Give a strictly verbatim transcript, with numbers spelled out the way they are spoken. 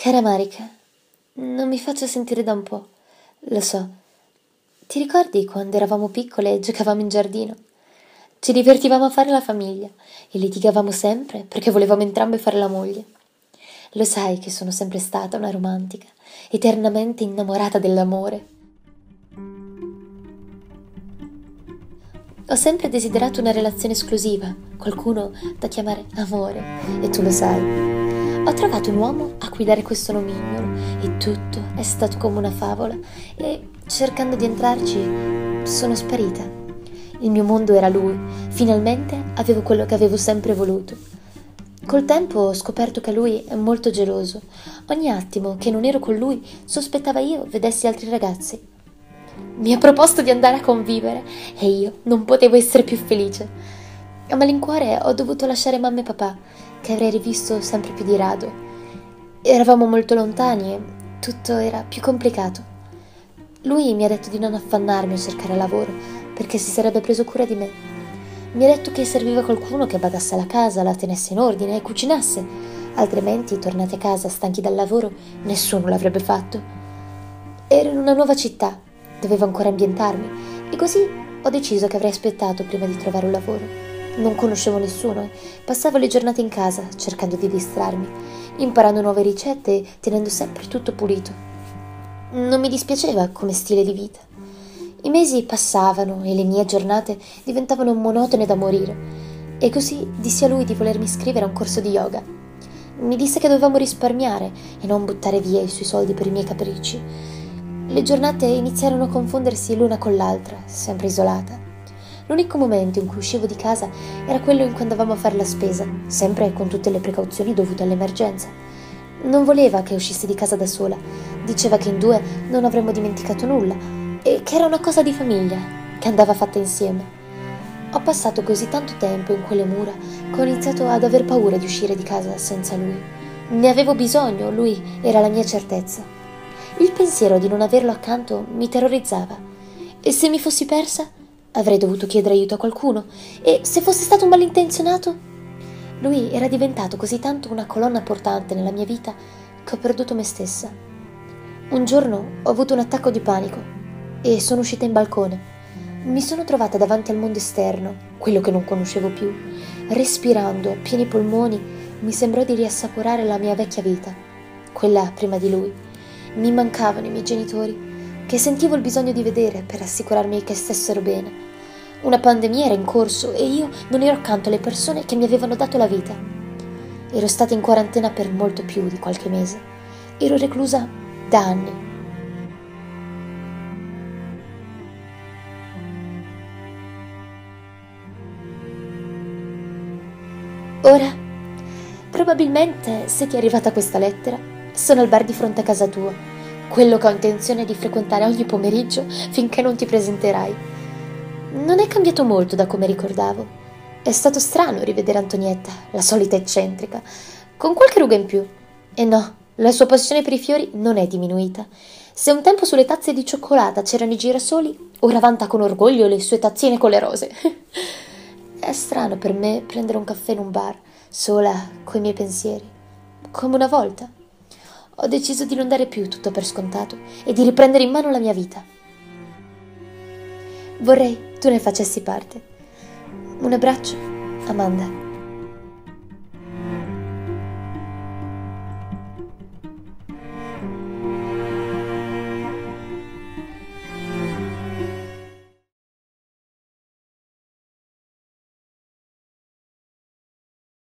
Cara Marika, non mi faccio sentire da un po', lo so. Ti ricordi quando eravamo piccole e giocavamo in giardino? Ci divertivamo a fare la famiglia e litigavamo sempre perché volevamo entrambe fare la moglie. Lo sai che sono sempre stata una romantica, eternamente innamorata dell'amore. Ho sempre desiderato una relazione esclusiva, qualcuno da chiamare amore, e tu lo sai. Ho trovato un uomo a cui dare questo nomignolo e tutto è stato come una favola e, cercando di entrarci, sono sparita. Il mio mondo era lui, finalmente avevo quello che avevo sempre voluto. Col tempo ho scoperto che lui è molto geloso. Ogni attimo che non ero con lui sospettava io vedessi altri ragazzi. Mi ha proposto di andare a convivere e io non potevo essere più felice. A malincuore ho dovuto lasciare mamma e papà, che avrei rivisto sempre più di rado. Eravamo molto lontani e tutto era più complicato. Lui mi ha detto di non affannarmi a cercare lavoro, perché si sarebbe preso cura di me. Mi ha detto che serviva qualcuno che badasse alla casa, la tenesse in ordine e cucinasse, altrimenti, tornati a casa stanchi dal lavoro, nessuno l'avrebbe fatto. Ero in una nuova città, dovevo ancora ambientarmi, e così ho deciso che avrei aspettato prima di trovare un lavoro. Non conoscevo nessuno e passavo le giornate in casa cercando di distrarmi, imparando nuove ricette e tenendo sempre tutto pulito. Non mi dispiaceva come stile di vita. I mesi passavano e le mie giornate diventavano monotone da morire, e così dissi a lui di volermi iscrivere a un corso di yoga. Mi disse che dovevamo risparmiare e non buttare via i suoi soldi per i miei capricci. Le giornate iniziarono a confondersi l'una con l'altra, sempre isolata. L'unico momento in cui uscivo di casa era quello in cui andavamo a fare la spesa, sempre con tutte le precauzioni dovute all'emergenza. Non voleva che uscissi di casa da sola, diceva che in due non avremmo dimenticato nulla e che era una cosa di famiglia, che andava fatta insieme. Ho passato così tanto tempo in quelle mura che ho iniziato ad aver paura di uscire di casa senza lui. Ne avevo bisogno, lui era la mia certezza. Il pensiero di non averlo accanto mi terrorizzava. E se mi fossi persa? Avrei dovuto chiedere aiuto a qualcuno. E se fosse stato un malintenzionato? Lui era diventato così tanto una colonna portante nella mia vita che ho perduto me stessa. Un giorno ho avuto un attacco di panico e sono uscita in balcone. Mi sono trovata davanti al mondo esterno, quello che non conoscevo più. Respirando a pieni polmoni mi sembrò di riassaporare la mia vecchia vita, quella prima di lui. Mi mancavano i miei genitori, che sentivo il bisogno di vedere per assicurarmi che stessero bene. Una pandemia era in corso e io non ero accanto alle persone che mi avevano dato la vita. Ero stata in quarantena per molto più di qualche mese. Ero reclusa da anni. Ora, probabilmente, se ti è arrivata questa lettera, sono al bar di fronte a casa tua, quello che ho intenzione di frequentare ogni pomeriggio finché non ti presenterai. Non è cambiato molto da come ricordavo. È stato strano rivedere Antonietta, la solita eccentrica, con qualche ruga in più. E no, la sua passione per i fiori non è diminuita. Se un tempo sulle tazze di cioccolata c'erano i girasoli, ora vanta con orgoglio le sue tazzine con le rose. È strano per me prendere un caffè in un bar, sola, coi miei pensieri, come una volta. Ho deciso di non dare più tutto per scontato e di riprendere in mano la mia vita. Vorrei tu ne facessi parte. Un abbraccio, Amanda.